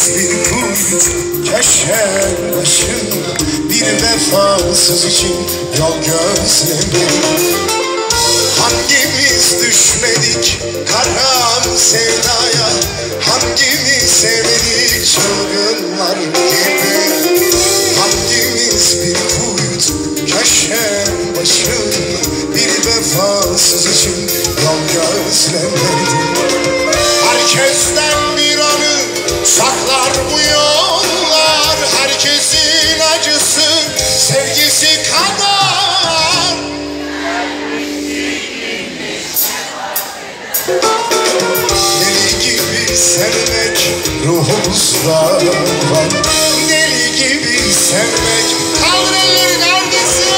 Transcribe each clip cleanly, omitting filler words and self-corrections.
bir kuytu köşen başında, bir vefasız için yol gözlemedim. Hangimiz düşmedik karam sevdaya, hangimiz sevmedik çılgınlar gibi. Hangimiz bir kuytu köşen başında, bir vefasız için yol gözlemedim. Herkesten bir anı saklar bu yollar, herkesin acısı sevgisi kadar. Deli gibi sevmek ruhumuzda var, deli gibi sevmek. Kaldır elleri, neredesin?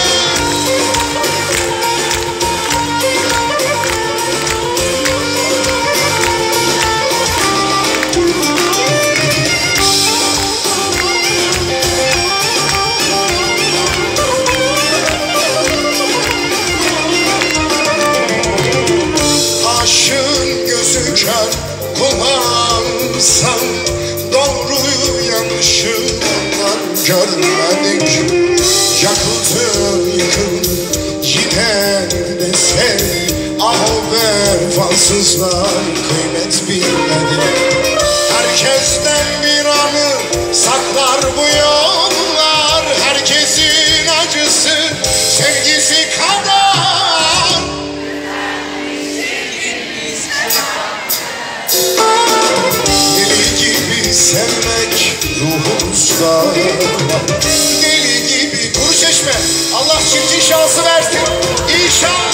Kullansan doğruyu yanlışından görmedik. Yakıldı yıkıldı yine de sev. Ah o vefasızlar kıymet bilmedi. Herkesten bir anı saklar bu yollar, herkesin acısı sevgisi kadar. Sevmek ruhumuzda var, deli gibi. Kuru Çeşme, Allah çiftçi şansı versin İnşallah.